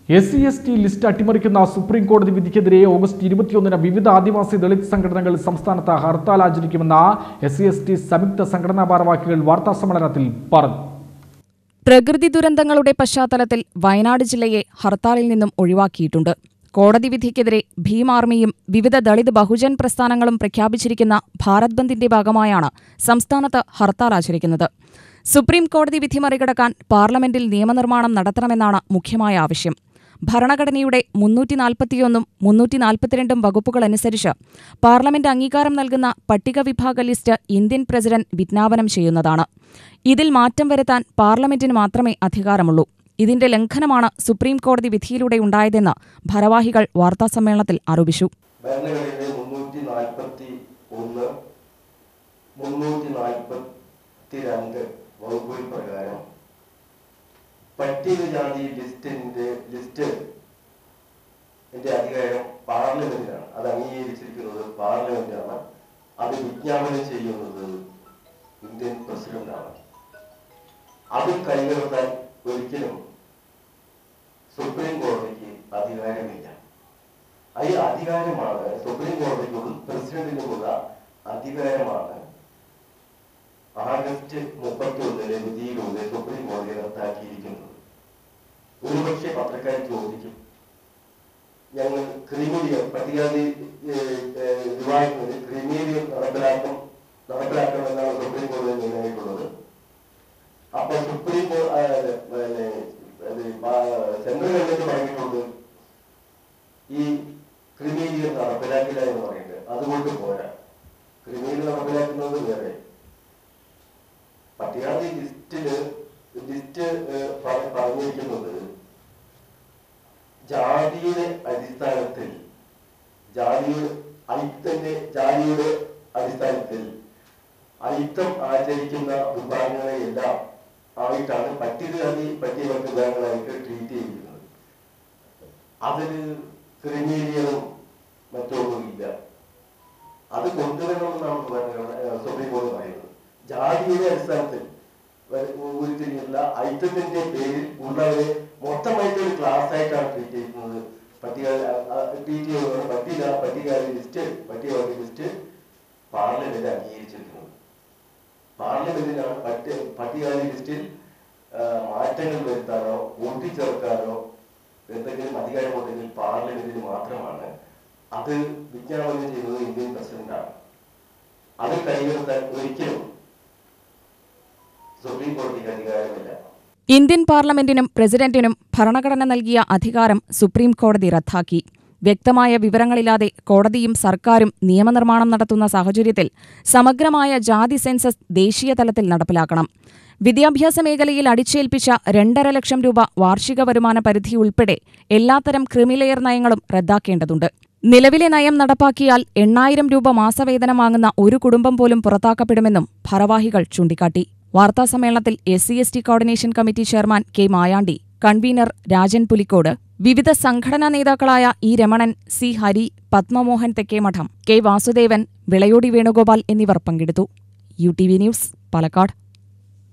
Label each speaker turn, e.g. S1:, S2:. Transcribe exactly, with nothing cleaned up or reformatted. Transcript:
S1: S C S T list അട്ടിമറിക്കുന്ന supreme കോടതി വിധിക്കെതിരെ ഓഗസ്റ്റ് ഇരുപത്തിയൊന്നിന് വിവിധ ആദിവാസി ദളിത് സംഘടനകൾ സംസ്ഥാനത്ത് ഹർത്താൽ ആചരിക്കുമെന്ന് എസ് സി എസ് ടി സംയുക്ത സംഘടനാ ഭാരവാഹികൾ വാർത്താസമ്മേളനത്തിൽ പറഞ്ഞു.
S2: പ്രകൃതി ദുരന്തങ്ങളുടെ പശ്ചാത്തലത്തിൽ വയനാട് ജില്ലയെ ഹർത്താലിൽ നിന്നും ഒഴിവാക്കിയിട്ടുണ്ട്. കോടതി വിധിക്കെതിരെ ഭീം ആർമിയും വിവിധ ദളിത് ബഹുജൻ പ്രസ്ഥാനങ്ങളും പ്രഖ്യാപിച്ചിരിക്കുന്ന ഭാരത് ബന്ദിന്റെ ഭാഗമായാണ് സംസ്ഥാനത്ത് ഹർത്താൽ ആചരിക്കുന്നത്. സുപ്രീം കോടതി വിധി മറികടക്കാൻ പാർലമെന്റിൽ നിയമനിർമ്മാണം നടത്തണമെന്നാണ് മുഖ്യമായ ആവശ്യം. ഭരണഘടനയുടെ മുന്നൂറ്റി നാൽപ്പത്തിയൊന്നും മുന്നൂറ്റി നാൽപ്പത്തിരണ്ടും വകുപ്പുകളനുസരിച്ച് പാർലമെന്റ് അംഗീകാരം നൽകുന്ന പട്ടിക വിഭാഗ ലിസ്റ്റ് ഇന്ത്യൻ പ്രസിഡന്റ് വിജ്ഞാപനം ചെയ്യുന്നതാണ്. ഇതിൽ മാറ്റം വരുത്താൻ പാർലമെന്റിന് മാത്രമേ അധികാരമുള്ളൂ. ഇതിന്റെ ലംഘനമാണ് സുപ്രീം കോടതി വിധിയിലൂടെ ഉണ്ടായതെന്ന് ഭാരവാഹികൾ വാർത്താസമ്മേളനത്തിൽ ആരോപിച്ചു.
S3: വകുപ്പുകൾ പ്രകാരം പട്ടികജാതി ലിസ്റ്റിന്റെ ലിസ്റ്റ് അധികാരം പാർലമെന്റിനാണ്. അത് അംഗീകരിച്ചിരിക്കുന്നത് പാർലമെന്റാണ്. അത് വിജ്ഞാപനം ചെയ്യുന്നത് ഇന്ത്യൻ പ്രസിഡന്റാണ്. അത് കൈകടത്താൻ ഒരിക്കലും സുപ്രീം കോടതിക്ക് അധികാരമില്ല. ഈ അധികാരമാണ് സുപ്രീം കോടതിക്കും പ്രസിഡന്റിനുമുള്ള അധികാരമാണ് ആഗസ്റ്റ് മുപ്പത്തി ഒന്നിലെ വിധിയിലൂടെ സുപ്രീം കോടതി റദ്ദാക്കിയിരിക്കുന്നത്. ഒരുപക്ഷെ പത്രക്കാർ ചോദിക്കും, ഞങ്ങൾ ക്രിമിലിയർ പട്ടികജാതി വിഭാഗങ്ങളിൽ ക്രിമിലിയർ നടപ്പിലാക്കും നടപ്പിലാക്കണമെന്നാണ് സുപ്രീം കോടതി നിർണ്ണയിക്കുന്നത്. അപ്പൊ സുപ്രീം സെൻട്രൽ ഗവൺമെന്റ് പറഞ്ഞിട്ടുണ്ട് ഈ ക്രിമിലിയർ നടപ്പിലാക്കില്ല എന്ന് പറയുന്നത്. അതുകൊണ്ട് പോരാ, ക്രിമിലിയർ നടപ്പിലാക്കുന്നത് വേറെ. പട്ടികജാതി ലിസ്റ്റില് ലിസ്റ്റ് പറഞ്ഞിരിക്കുന്നത് ജാതിയുടെ അടിസ്ഥാനത്തിൽ ജാതിയുടെ ഐത്തന്റെ ജാതിയുടെ അടിസ്ഥാനത്തിൽ ഐത്തം ആചരിക്കുന്ന വിഭാഗങ്ങളെയെല്ലാം ആയിട്ടാണ് പട്ടികജാതി പട്ടികവർഗ വിഭാഗങ്ങളായിട്ട് ട്രീറ്റ് ചെയ്തിരിക്കുന്നത്. അതിന് ക്രിമിലിയറും മറ്റൊന്നും ഇല്ല. അത് കൊണ്ടുവരണമെന്നാണ് സുപ്രീം കോടതി പറയുന്നത്. ജാതിയുടെ അടിസ്ഥാനത്തിൽ ഉരുത്തിരിഞ്ഞുള്ള ഐത്തത്തിന്റെ പേരിൽ ഉള്ളവരെ മൊത്തമായിട്ട് ഒരു ക്ലാസ് ആയിട്ടാണ് ട്രീറ്റ് ചെയ്യുന്നത്. പട്ടിക ട്രീറ്റ് ചെയ്യുന്നത് പട്ടിക പട്ടികജാതി ലിസ്റ്റ് പട്ടികവർഗ ലിസ്റ്റ് പാർലമെന്റ് അംഗീകരിച്ചിരിക്കുന്നത്. പാർലമെന്റിനാണ് പട്ടി പട്ടികജാതി ലിസ്റ്റിൽ മാറ്റങ്ങൾ വരുത്താനോ കൂട്ടിച്ചേർക്കാനോ എന്തെങ്കിലും അധികാരമുണ്ടെങ്കിൽ പാർലമെന്റിന് മാത്രമാണ്. അത് വിജ്ഞാപനം ചെയ്യുന്നത് ഇന്ത്യൻ പ്രസിഡന്റാണ്. അത് കൈകടത്താൻ ഒരിക്കലും സുപ്രീം കോടതിക്ക് അധികാരമില്ല.
S2: ഇന്ത്യൻ പാർലമെന്റിനും പ്രസിഡന്റിനും ഭരണഘടന നൽകിയ അധികാരം സുപ്രീം കോടതി റദ്ദാക്കി. വ്യക്തമായ വിവരങ്ങളില്ലാതെ കോടതിയും സർക്കാരും നിയമനിർമ്മാണം നടത്തുന്ന സാഹചര്യത്തിൽ സമഗ്രമായ ജാതി സെൻസസ് ദേശീയ തലത്തിൽ നടപ്പിലാക്കണം. വിദ്യാഭ്യാസ മേഖലയിൽ അടിച്ചേൽപ്പിച്ച രണ്ടര ലക്ഷം രൂപ വാർഷിക വരുമാന പരിധി ഉൾപ്പെടെ എല്ലാത്തരം ക്രിമിലെയർ നയങ്ങളും റദ്ദാക്കേണ്ടതുണ്ട്. നിലവിലെ നയം നടപ്പാക്കിയാൽ എണ്ണായിരം രൂപ മാസവേതനം വാങ്ങുന്ന ഒരു കുടുംബം പോലും പുറത്താക്കപ്പെടുമെന്നും ഭാരവാഹികൾ ചൂണ്ടിക്കാട്ടി. വാർത്താസമ്മേളനത്തിൽ S C S T coordination committee chairman K Mayandi, convener Rajan Pulikode, വിവിധ സംഘടനാ നേതാക്കളായ E Ramanan, C Hari, Padmamohan Thekkemadam, K Vasudevan, Vilayodi Venugopal എന്നിവർ പങ്കെടുത്തു. U T V news, Palakkad.